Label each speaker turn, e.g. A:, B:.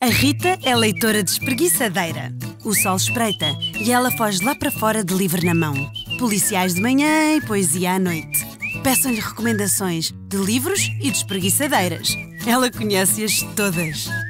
A: A Rita é leitora despreguiçadeira. O sol espreita e ela foge lá para fora de livro na mão. Policiais de manhã e poesia à noite. Peçam-lhe recomendações de livros e despreguiçadeiras. Ela conhece-as todas.